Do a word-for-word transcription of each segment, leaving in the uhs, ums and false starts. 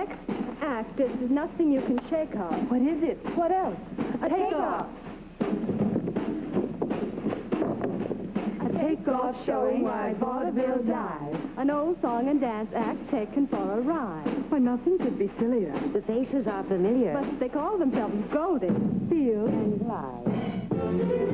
next act is nothing you can shake off. What is it? What else? A takeoff. A takeoff showing why vaudeville dies. An old song and dance act taken for a ride. Why, nothing could be sillier. The faces are familiar. But they call themselves Goldie. Feel And live.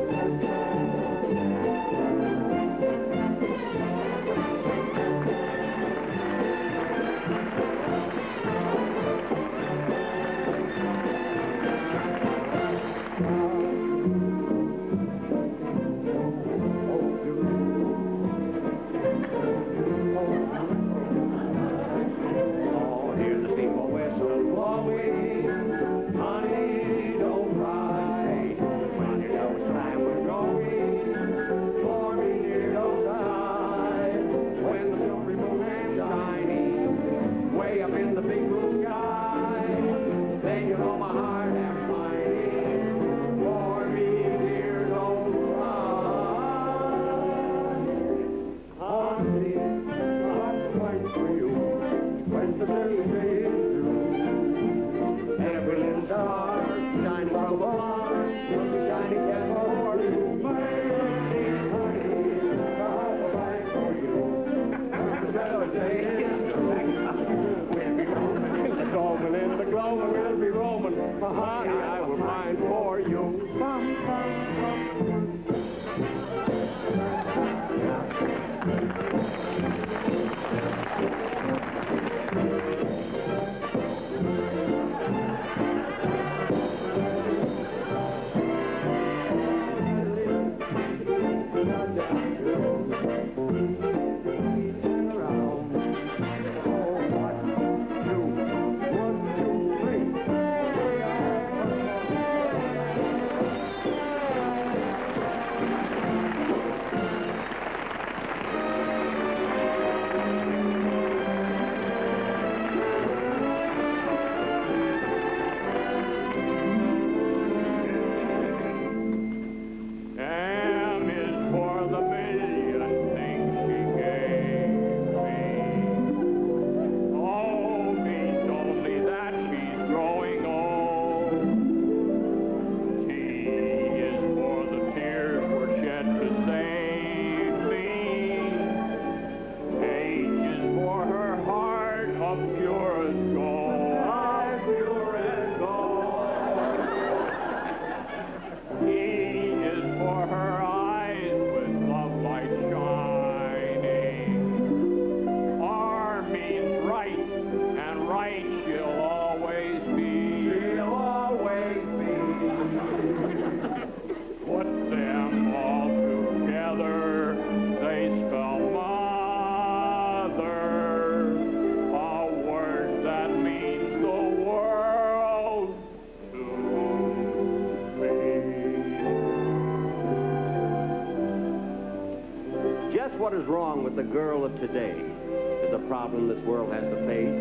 What is wrong with the girl of today is a problem this world has to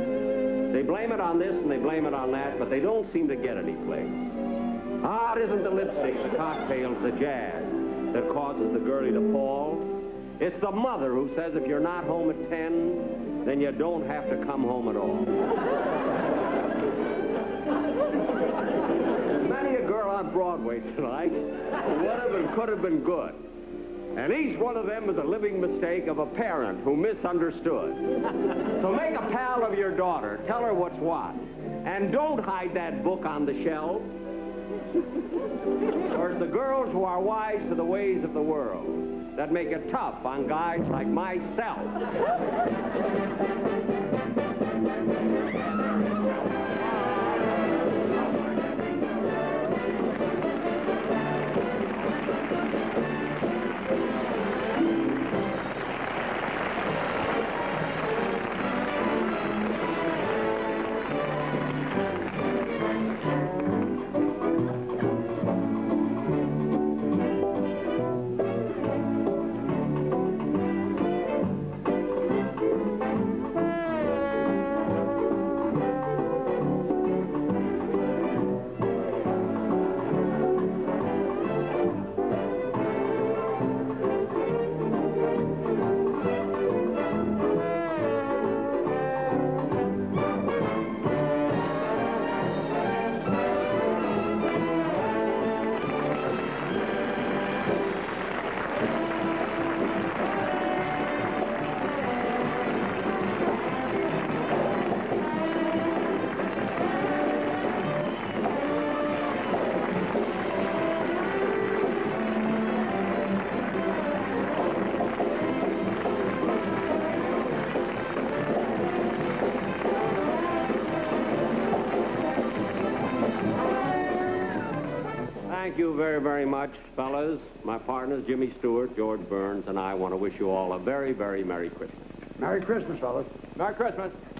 face. They blame it on this and they blame it on that, but they don't seem to get any place. Ah, it isn't the lipstick, the cocktails, the jazz that causes the girlie to fall. It's the mother who says if you're not home at ten, then you don't have to come home at all. Many a girl on Broadway tonight would have and could have been good. And each one of them is a living mistake of a parent who misunderstood. So make a pal of your daughter. Tell her what's what. And don't hide that book on the shelf. Or it's the girls who are wise to the ways of the world that make it tough on guys like myself. thank you very, very much, fellas. My partners, Jimmy Stewart, George Burns, and I want to wish you all a very, very Merry Christmas. Merry Christmas, fellas. Merry Christmas.